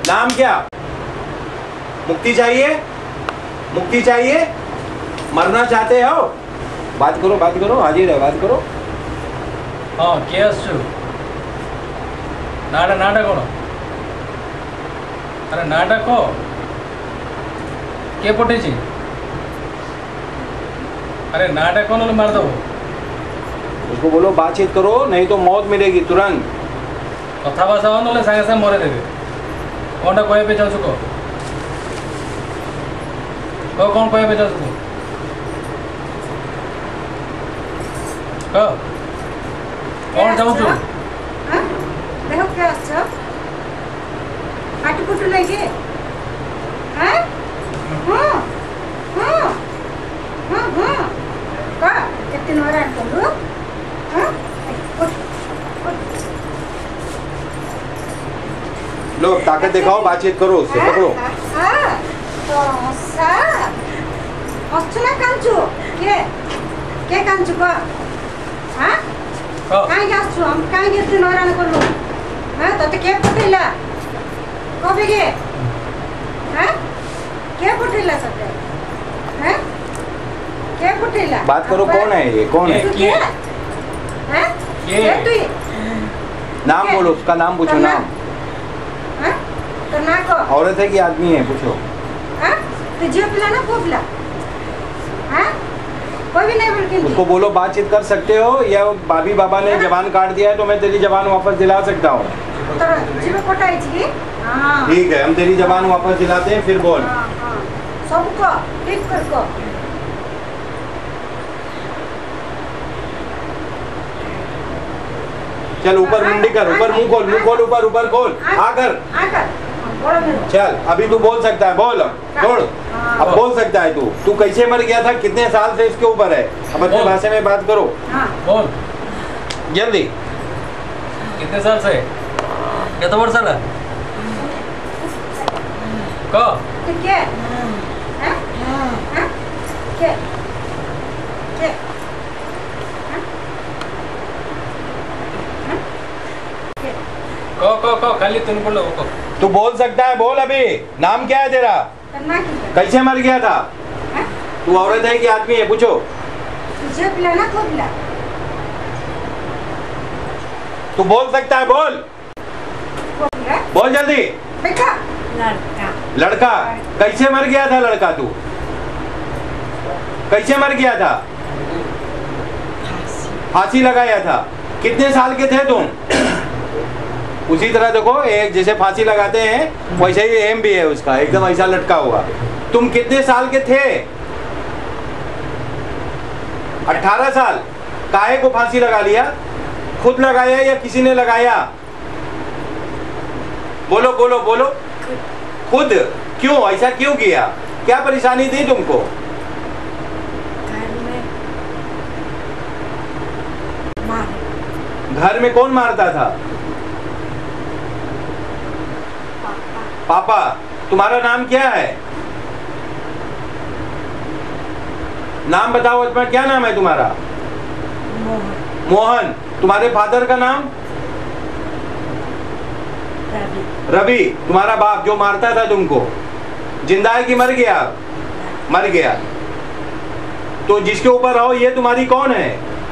नाम क्या? मुक्ति चाहिए? मुक्ति चाहिए? मरना चाहते हो? बात करो, बात करो, हाजिर है, बात करो। हाँ किए आसु नाटा नाटा कौन? अरे नाटा को के पटे छी? अरे नाटा कौन मार दो? उसको बोलो बातचीत करो, नहीं तो मौत मिलेगी तुरंत। कथा भाषा हो ना सागे सागे मरे देवे। कौन टा कहे पे चाहू को? कौन कहे पे चाहू को? कौन चाहू तू? देखो क्या अच्छा? पाटी पुटू लेके? हाँ? हाँ? हाँ? हाँ? हाँ? का? कितने नौरा है तुम? हाँ? लो ताकत दिखाओ, बातचीत करो उससे, पकड़ो। हाँ? तो सा? अच्छा ना कांचू? क्या कांचू का? हाँ? कहीं जासु हम कहीं कितने नौरा न करूँ? हाँ तो क्या पुटिला? कभी के? हाँ? क्या पुटिला सकते? हाँ? क्या पुटिला? बात करो, कौन है ये? कौन है? क्या? हाँ? क्या तू? नाम बोलो, उसका नाम पूछो, नाम। हाँ? तो ना को? औरत है कि आदमी है? पूछो। हाँ? तो जियो पिला ना पोपला? हाँ? कोई भी नहीं बोल। उसको बोलो बातचीत कर सकते हो, या भाभी बाबा ने जबान काट दिया है तो मैं तेरी जबान वापस दिला सकता हूँ। ठीक है, हम तेरी जबान वापस दिलाते हैं, फिर बोल। सबको ठीक कर को। चल ऊपर मुंडी कर, ऊपर मुंह खोल, मुंह खोल, ऊपर ऊपर खोल, आकर चल। अभी तू बोल सकता है, बोल छोड़। अब बोल सकता है तू कैसे मर गया था, कितने साल से इसके ऊपर है? अब अपने भाषा में बात करो, बोल जल्दी। कितने साल से? कितना वर्ष है? को? क्या? हाँ? हाँ? क्या? क्या? को खाली तुम बोलो को। तू बोल सकता है, बोल। अभी नाम क्या है तेरा? कैसे मर गया था? तू औरत है कि आदमी है? पूछो। तू बोल सकता है, बोल बोल जल्दी। लड़का। लड़का कैसे मर गया था? लड़का तू कैसे मर गया था? फांसी लगाया था। कितने साल के थे तुम? उसी तरह देखो, एक जैसे फांसी लगाते हैं वैसे ही एम भी है उसका, एकदम ऐसा लटका हुआ। तुम कितने साल के थे? 18 साल। काहे को फांसी लगा लिया? खुद लगाया या किसी ने लगाया? बोलो बोलो बोलो। खुद। क्यों ऐसा क्यों किया? क्या परेशानी थी तुमको? घर में कौन मारता था? पापा। तुम्हारा नाम क्या है? नाम बताओ अपना, क्या नाम है तुम्हारा? मोहन। मोहन। तुम्हारे फादर का नाम? रवि। रवि। तुम्हारा बाप जो मारता था तुमको, जिंदा है कि मर गया? मर गया। तो जिसके ऊपर रहो ये तुम्हारी कौन है?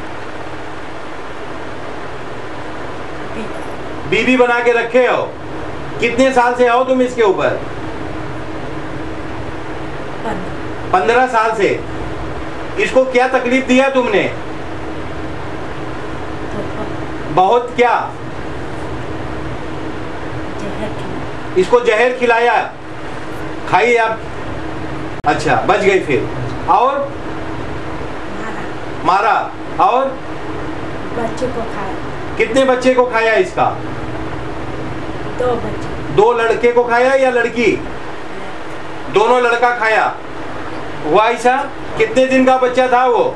बीबी बना के रखे हो। कितने साल से हो तुम इसके ऊपर? 15 साल से। इसको क्या तकलीफ दिया तुमने? बहुत। क्या? इसको जहर खिलाया? खाई आप? अच्छा, बच गई। फिर और? मारा। और? बच्चे को खाया। कितने बच्चे को खाया इसका? 2 बच्चे। 2 लड़के को खाया या लड़की? दोनों लड़का खाया। हुआ ऐसा? कितने दिन का बच्चा था वो?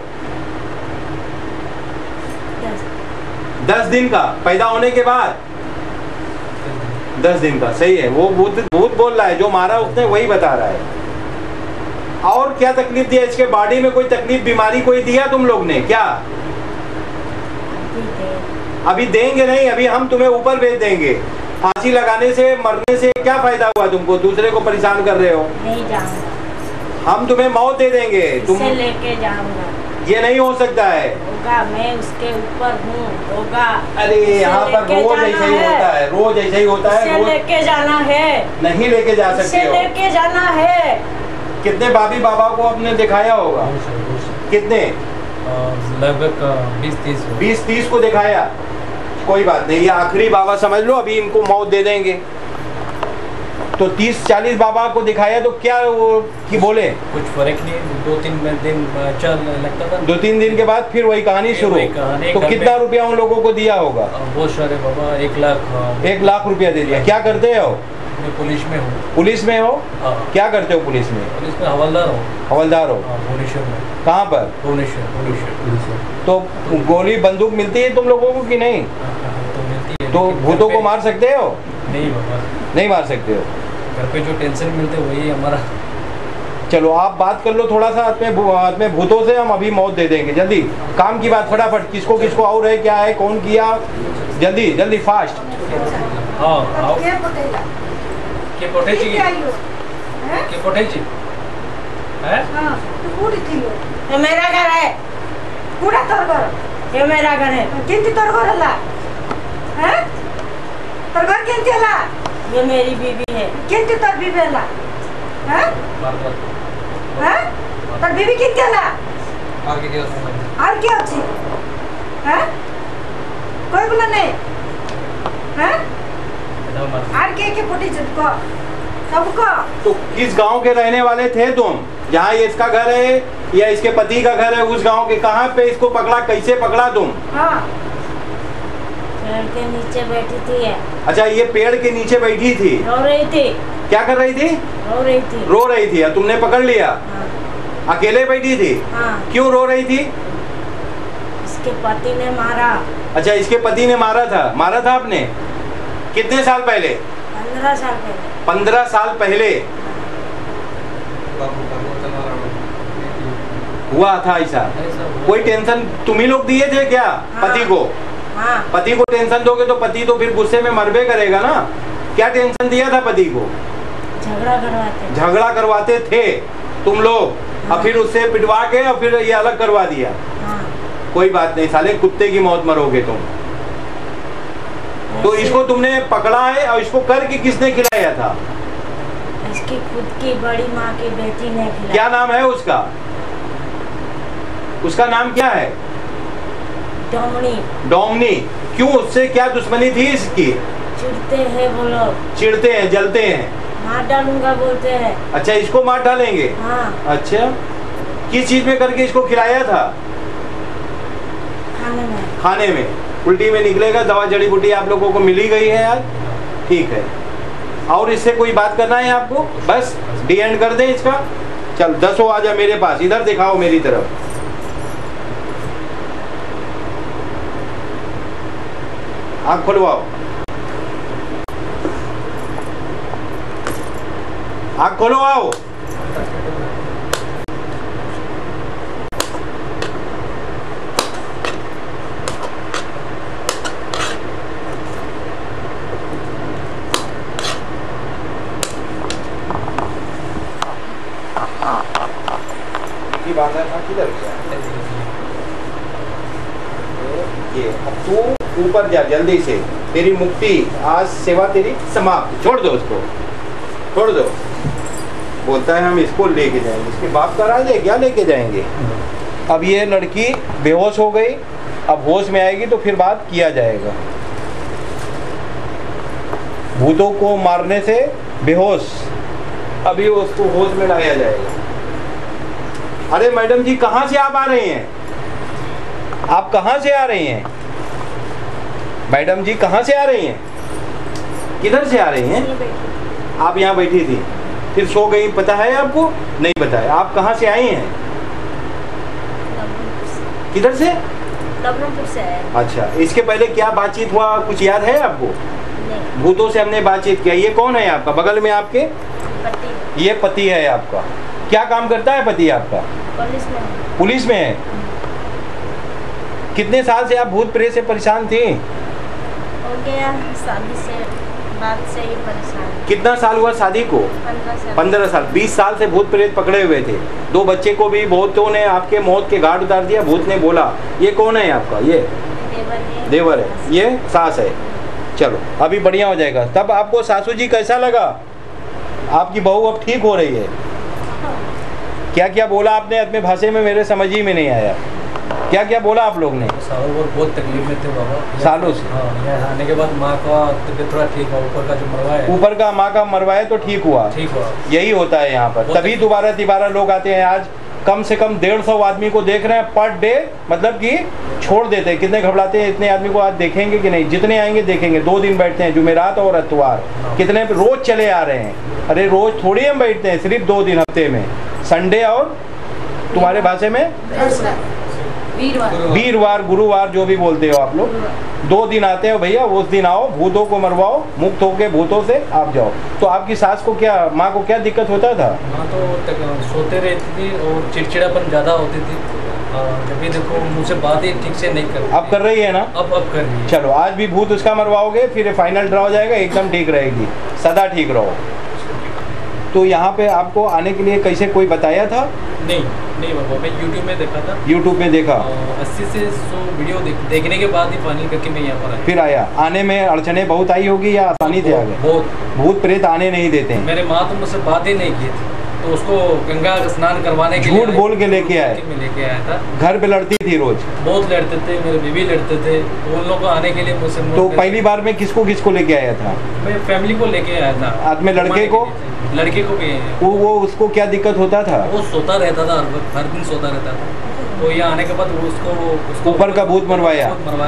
10 दिन का। पैदा होने के बाद 10 दिन का। सही है। वो भूत बोल रहा है, जो मारा उसने वही बता रहा है। और क्या तकलीफ दिया इसके बॉडी में? कोई तकलीफ, बीमारी कोई दिया तुम लोग ने क्या? अभी देंगे नहीं, अभी हम तुम्हें ऊपर भेज देंगे। फांसी लगाने से, मरने से क्या फायदा हुआ तुमको? दूसरे को परेशान कर रहे हो। नहीं जाऊंगा। हम तुम्हें मौत दे देंगे। तुम इसे लेके जाऊंगा। ये नहीं हो सकता है। होगा, मैं उसके ऊपर हूँ, होगा। अरे यहाँ पर रोज ऐसा ही होता है, रोज ऐसा ही होता है। इसे लेके जाना है। नहीं लेके जा सकते इसे हो। लेके जाना है। कितने बाबी बाबा को आपने दिखाया होगा? कितने? लगभग 20-30 को दिखाया। कोई बात नहीं, ये आखिरी बाबा समझ लो, अभी इनको मौत दे देंगे। तो 30-40 बाबा को दिखाया तो क्या वो कि बोले? कुछ फर्क नहीं, 2-3 दिन चल लगता था। 2-3 दिन के बाद फिर वही कहानी शुरू। तो कितना रुपया उन लोगों को दिया होगा? बहुत सारे बाबा, 1 लाख। 1 लाख रुपया दे दिया। क्या करते हो? मैं पुलिस में हूँ। पुलिस में हो? क्या करते हो पुलिस में? पुलिस में हवलदार हो। हवलदार हो? भुवनेश्वर में। कहाँ पर? भुवनेश्वर। तो गोली बंदूक मिलती है तुम लोगों को कि नहीं? तो मिलती है। तो भूतों को मार सकते हो? नहीं बाबा, नहीं मार सकते हो। घर पे जो टेंशन मिलते वही हमारा। चलो आप बात कर लो थोड़ा सा हाथ में भूतों से, हम अभी मौत दे देंगे। जल्दी काम की बात, फटाफट। किसको किसको और है, क्या है, कौन किया, जल्दी जल्दी फास्ट। हाँ आओ। के पटेला के कोठेची के आइयो हैं? के कोठेची है। हां तू कूड़ी थियो। ये मेरा घर है। कूड़ा तोर घर। ये मेरा घर है। किंती तोर घर हला हैं? तोर घर किंती हला? ये मेरी बीवी है। किंती तोर बीबी हला हैं? हैं? तोर बीबी किंती हला? और क्या अछि हैं? कोई बोला नहीं हैं? और के पुटी को सबको? तो किस गांव के रहने वाले थे तुम? जहाँ ये इसका घर है या इसके पति का घर है, उस गांव के? कहाँ पे इसको पकड़ा, कैसे पकड़ा तुम? हाँ पेड़ के नीचे बैठी थी। अच्छा, ये पेड़ के नीचे बैठी थी। रो रही थी। क्या कर रही थी? रो रही थी। रो रही थी। तुमने पकड़ लिया? हाँ। अकेले बैठी थी? हाँ। क्यों रो रही थी? इसके पति ने मारा। अच्छा, इसके पति ने मारा था। मारा था आपने? कितने साल पहले? 15 साल पहले। 15 साल पहले हुआ था ऐसा? कोई टेंशन तुम ही लोग दिए थे क्या? हाँ। पति को? हाँ। पति को टेंशन दोगे तो पति तो फिर गुस्से में मरबे करेगा ना। क्या टेंशन दिया था पति को? झगड़ा करवाते थे तुम लोग। हाँ। और फिर उससे पिटवा के और फिर ये अलग करवा दिया। हाँ। कोई बात नहीं, साले कुत्ते की मौत मरोगे तुम। तो इसको तुमने पकड़ा है और इसको करके किसने खिलाया था? इसकी खुद की बड़ी माँ की बेटी ने खिलाया। क्या नाम है उसका? उसका नाम क्या है? डोमनी। डोमनी। क्यों, उससे क्या दुश्मनी थी इसकी? चिढ़ते हैं वो लोग। चिढ़ते हैं, जलते हैं। मार डालूंगा बोलते हैं। अच्छा, इसको मार डालेंगे? हाँ। अच्छा, किस चीज में करके इसको खिलाया था? खाने में। खाने में। उल्टी में निकलेगा। दवा जड़ी बूटी आप लोगों को मिली गई है आज, ठीक है। और इससे कोई बात करना है आपको? बस डी एंड कर दें इसका। चल 10 आ जा मेरे पास, इधर दिखाओ मेरी तरफ। आँख खुलवाओ, आँख खोलो, आओ। बांधा था, किधर गया? ये अब तू ऊपर जा जल्दी से। तेरी मुक्ति आज, सेवा तेरी समाप्त। छोड़ दो उसको, छोड़ दो। बोलता है हम इसको लेके जाएंगे। इसके बाप का राज है क्या? लेके जाएंगे। अब ये लड़की बेहोश हो गई, अब होश में आएगी तो फिर बात किया जाएगा। भूतों को मारने से बेहोश, अभी उसको होश में लाया जाएगा। अरे मैडम जी, कहाँ से आप आ रही हैं? आप कहाँ से आ रही हैं? मैडम जी कहाँ से आ रही हैं? किधर से आ रही हैं? आप यहाँ बैठी थी, फिर सो गई, पता है आपको? नहीं पता है। आप कहाँ से आई हैं? किधर से? लखनऊ से है। अच्छा, इसके पहले क्या बातचीत हुआ, कुछ याद है आपको? नहीं। भूतों से हमने बातचीत किया। ये कौन है आपका बगल में आपके? पति। ये पति है आपका। क्या काम करता है पति आपका? पुलिस में है। पुलिस में है। कितने साल से आप भूत प्रेत से परेशान थी? हो गया शादी से बात से ही परेशान। कितना साल हुआ शादी को? 15 साल। 15 साल। 20 साल से भूत प्रेत पकड़े हुए थे। 2 बच्चे को भी भूतों ने आपके मौत के घाट उतार दिया। भूत ने बोला, ये कौन है आपका? ये देवर है, ये सास है। चलो अभी बढ़िया हो जाएगा। तब आपको सासू जी कैसा लगा? आपकी बहू अब ठीक हो रही है? क्या क्या बोला आपने अपने भाषा में? मेरे समझ ही में नहीं आया। क्या क्या बोला आप लोग ने? बहुत तकलीफ में थे बाबा सालों से। हाँ, यहाँ आने के बाद माँ का तबीयत थोड़ा ठीक हुआ। ऊपर का जो मरवाया, ऊपर का माँ का मरवाया तो ठीक हुआ। यही होता है यहाँ पर। तभी दोबारा लोग आते हैं। आज कम से कम 150 आदमी को देख रहे हैं पर डे, मतलब कि छोड़ देते हैं। कितने घबराते हैं, इतने आदमी को आज देखेंगे कि नहीं? जितने आएंगे देखेंगे। 2 दिन बैठते हैं, जुमेरात और इतवार। कितने रोज चले आ रहे हैं। अरे रोज थोड़ी हम बैठते हैं, सिर्फ 2 दिन हफ्ते में, संडे और तुम्हारे भाषा में वीरवार, गुरुवार, जो भी बोलते हो आप लोग। 2 दिन आते हो भैया, उस दिन आओ, भूतों को मरवाओ, मुक्त होके भूतों से आप जाओ। तो आपकी सास को क्या, माँ को क्या दिक्कत होता था? माँ तो सोते रहती थी और चिड़चिड़ापन ज़्यादा होती थी। जब भी देखो मुझसे बात ही ठीक से नहीं कर। अब कर रही है ना? अब कर रही है। चलो आज भी भूत उसका मरवाओगे, फिर फाइनल ड्रा हो जाएगा, एकदम ठीक रहेगी, सदा ठीक रहो। तो यहाँ पे आपको आने के लिए कैसे कोई बताया था? नहीं बाबा, मैं YouTube में देखा था। YouTube में देखा? 80 से 100 वीडियो देखने के बाद ही फाइनल करके मैं यहाँ पर आया। फिर आया। आने में अड़चने बहुत आई होगी या आसानी से आ गए? बहुत। भूत प्रेत आने नहीं देते हैं। मेरे माँ तो मुझसे बात ही नहीं की थी, तो उसको गंगा स्नान करवाने के लिए झूठ बोल के लेके आए। मैं लेके आया था। घर पे लड़ती थी रोज? बहुत लड़ते थे, मेरे बीवी लड़ते थे। उन लोगों को आने के लिए मुझसे। तो पहली बार में किसको लेके आया था? मैं फैमिली को लेके आया था। हाथ में लड़के को भी। वो उसको क्या दिक्कत होता था? वो सोता रहता था, हर दिन सोता रहता था। तो यहाँ आने के बाद उसको ऊपर का भूत मरवाया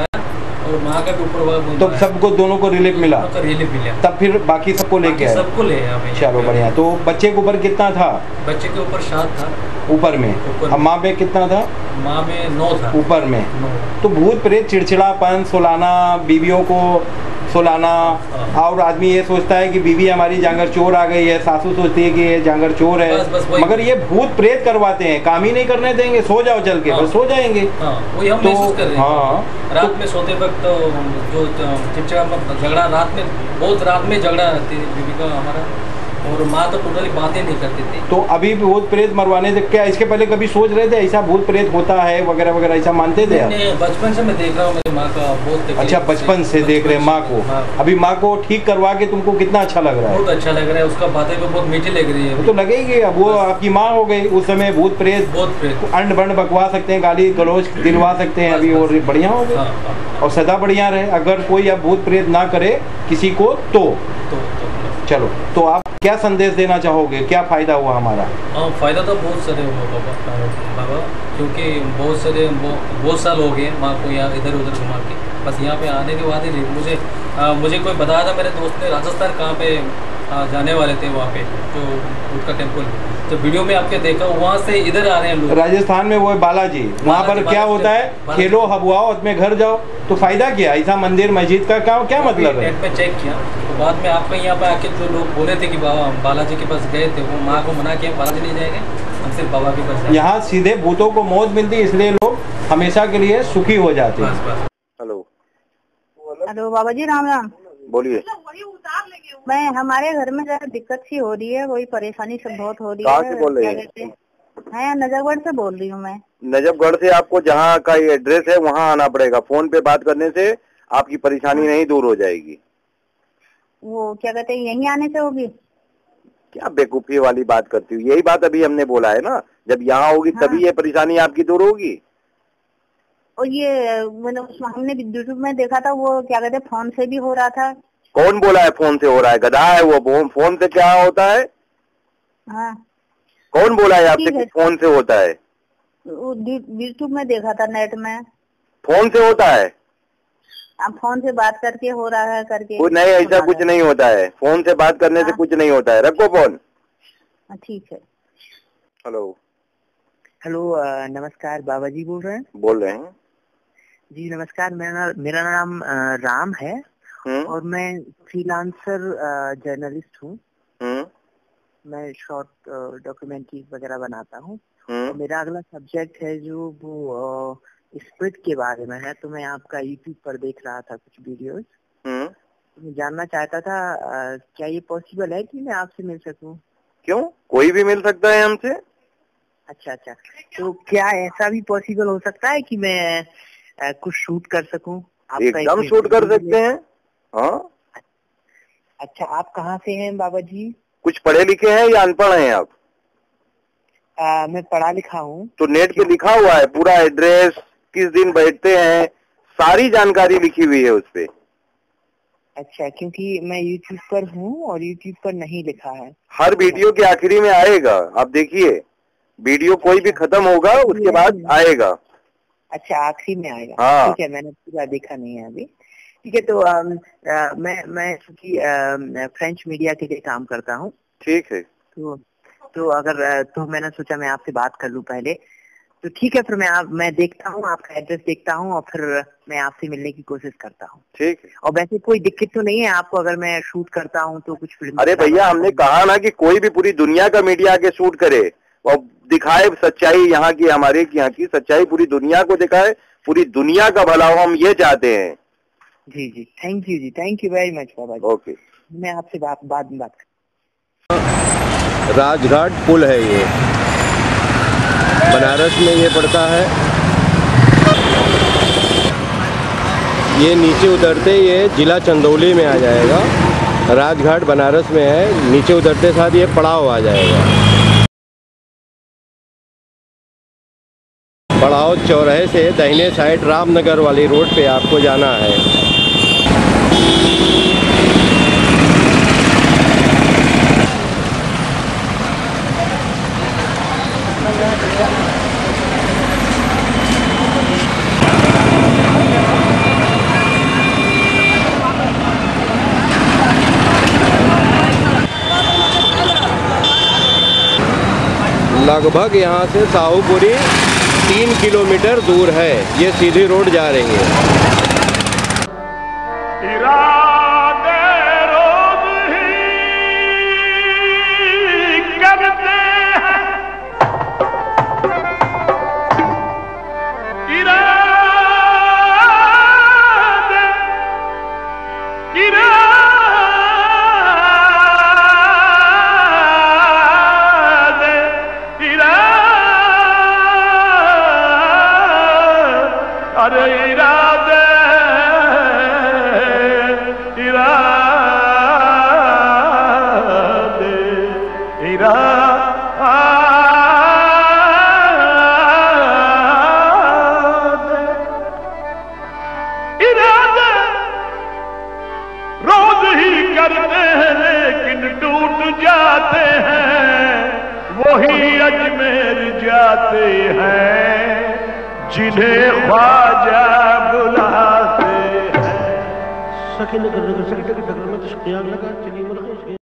और माँ का भी ऊपर। तो सबको, दोनों को रिलीफ मिला? रिलीफ मिला। तब फिर बाकी सबको लेके आए? सबको ले आया। चलो बढ़िया। तो बच्चे के ऊपर कितना था? बच्चे के ऊपर 7 था ऊपर में। अब माँ पे कितना था? माँ में 9 था ऊपर में। 9। तो भूत प्रेत, चिड़चिड़ापन, सुलाना, बीवियों को सुलाना, और आदमी ये सोचता है कि बीवी हमारी जांगर चोर आ गई है, सासू सोचती है कि ये जांगर चोर है। बस मगर ये भूत प्रेत करवाते हैं, काम ही नहीं करने देंगे। सो जाओ चल के, बस सो जाएंगे। वही हम महसूस कर रहे हैं। रात में सोते वक्त जो चिड़चिड़ा झगड़ा, रात में बहुत रात में झगड़ा रहती है बीवी का हमारा, और माँ तो टोटली बातें नहीं करती थी। तो अभी भूत प्रेत मरवाने से क्या इसके पहले कभी सोच रहे थे ऐसा भूत प्रेत होता है वगैरह वगैरह, ऐसा मानते थे आप? बचपन से मैं देख रहा हूँ मेरी माँ का बहुत। अच्छा, बचपन से देख रहे हैं माँ को। अभी माँ को ठीक करवा के तुमको कितना अच्छा लग रहा है? बहुत अच्छा लग रहा है। उसका बातें भी बहुत मीठी लग रही है। वो तो लगेगी, अब वो आपकी माँ हो गई। उस समय भूत प्रेत अंड बंड बकवा सकते हैं, गाली गलौज दिलवा सकते हैं। अभी और बढ़िया हो गए और सदा बढ़िया रहे। अगर कोई अब भूत प्रेत ना करे किसी को तो चलो, तो आप क्या संदेश देना चाहोगे? क्या फायदा हुआ हमारा? फायदा तो बहुत सारे हुआ बाबा, क्योंकि बहुत साल हो गए माँ को यहाँ इधर उधर घुमा के। बस यहाँ पे आने के बाद ही मुझे कोई बताया था, मेरे दोस्त ने, राजस्थान कहाँ पे जाने वाले थे वहाँ पे जो उनका टेम्पल, तो वीडियो में आपके देखा, वहाँ से इधर आ रहे हैं लोग। राजस्थान में वो है बालाजी, वहाँ पर क्या होता है, खेलो हबुआओ, अपने घर जाओ। तो फायदा क्या? ऐसा मंदिर मस्जिद का क्या मतलब है? नेट पे चेक किया तो बाद में आपके यहाँ पे आके जो लोग बोले थे कि बालाजी के पास गए थे, वो माँ को मना किया, बालाजी नहीं जाएंगे, हम सिर्फ बाबा के पास। यहाँ सीधे भूतों को मौत मिलती है, इसलिए लोग हमेशा के लिए सुखी हो जाते हैं। Hello hello Baba ji, Ram Ram. बोलिए। मैं, हमारे घर में जरा दिक्कत सी हो रही है, वही परेशानी सब बहुत हो रही है। कहाँ से बोल रहे हैं? मैं नजरगढ़ से बोल रही हूँ। मैं नजफगढ़ से। आपको जहाँ का एड्रेस है वहाँ आना पड़ेगा। फोन पे बात करने से आपकी परेशानी नहीं दूर हो जाएगी। वो क्या कहते हैं, यहीं आने से होगी? क्या बेवकूफी वाली बात करती हूँ? यही बात अभी हमने बोला है ना, जब यहाँ होगी तभी ये परेशानी आपकी दूर होगी। और ये हमने यूट्यूब में देखा था, वो क्या कहते हैं, फोन से भी हो रहा था। कौन बोला है फोन से हो रहा है? गधा है वो। फोन से क्या होता है? हाँ, कौन बोला है आपसे कि फोन से होता है? यूट्यूब में देखा था, नेट में। फोन से होता है? अब फोन से बात करके हो रहा है करके कुछ नहीं, ऐसा कुछ नहीं होता है। फोन से बात करने से कुछ नहीं होता है। रखो फोन। ठीक है। हेलो हेलो, नमस्कार, बाबा जी बोल रहे हैं? बोल रहे हैं जी। नमस्कार, मेरा नाम राम है और मैं फ्रीलांसर जर्नलिस्ट हूँ। मैं शॉर्ट डॉक्यूमेंट्री वगैरह बनाता हूँ। तो मेरा अगला सब्जेक्ट है जो वो स्पिरिट के बारे में है। तो मैं आपका यूट्यूब पर देख रहा था कुछ वीडियोस। मैं जानना चाहता था क्या ये पॉसिबल है कि मैं आपसे मिल सकूं? क्यों, कोई भी मिल सकता है हमसे। अच्छा अच्छा, तो क्या ऐसा भी पॉसिबल हो सकता है कि मैं कुछ शूट कर सकूं? एकदम शूट कर सकते हैं। हाँ। अच्छा, आप कहाँ से हैं बाबा जी? कुछ पढ़े लिखे हैं या अनपढ़ हैं आप? मैं पढ़ा लिखा हूँ। तो नेट पे लिखा हुआ है पूरा एड्रेस, किस दिन बैठते हैं, सारी जानकारी लिखी हुई है उस पे। अच्छा, क्योंकि मैं YouTube पर हूँ और YouTube पर नहीं लिखा है। हर वीडियो के आखिरी में आएगा, आप देखिए, वीडियो कोई भी खत्म होगा उसके बाद आएगा। अच्छा, आखिरी में आएगा। हाँ। ठीक है, मैंने पूरा देखा नहीं है अभी। ठीक है, तो मैं क्योंकि फ्रेंच मीडिया के लिए काम करता हूँ। ठीक है। तो अगर तो मैंने सोचा मैं आपसे बात कर लूँ पहले। तो ठीक है, फिर मैं देखता हूँ, आपका एड्रेस देखता हूँ और फिर मैं आपसे मिलने की कोशिश करता हूँ। ठीक है। और वैसे कोई दिक्कत तो नहीं है आपको अगर मैं शूट करता हूँ तो कुछ फिल्म? अरे भैया, हमने कहा ना कि कोई भी पूरी दुनिया का मीडिया आके शूट करे और दिखाए सच्चाई, यहाँ की, हमारे यहाँ की सच्चाई पूरी दुनिया को दिखाए, पूरी दुनिया का भला हो, हम ये चाहते हैं। जी जी, थैंक यू जी, thank you very much Baba ji. Okay, मैं आपसे बाद में बात। राजघाट पुल है ये, बनारस में ये पड़ता है। ये नीचे उतरते ये जिला चंदौली में आ जाएगा। राजघाट बनारस में है, नीचे उतरते साथ ये पड़ाव आ जाएगा। पड़ाव चौराहे से दाहिने साइड रामनगर वाली रोड पे आपको जाना है। लगभग यहाँ से साहूपुरी 3 किलोमीटर दूर है। ये सीधी रोड जा रही है। अरे इरादे रोज ही करते हैं लेकिन टूट जाते हैं, वही अजमेर जाते हैं जिन्हें ख्वाजा बुलाते हैं।